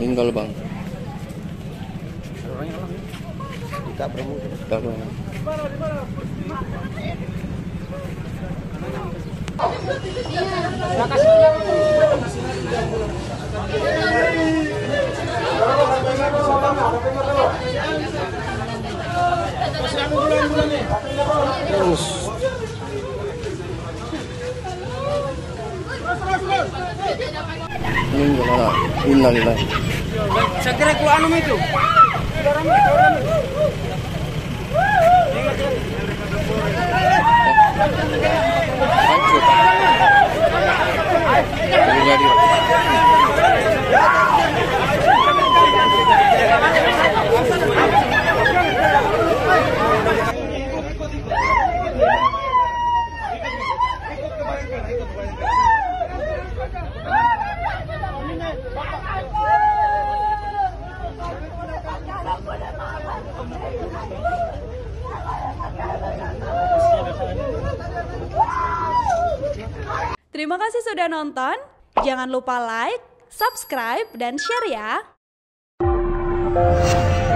Meninggal bang. Kita promo. Terus. Meninggal anak. Innalillahi. Saya kira ku anu itu. Hancur. Jadi. Terima kasih sudah nonton. Jangan lupa like, subscribe, dan share ya.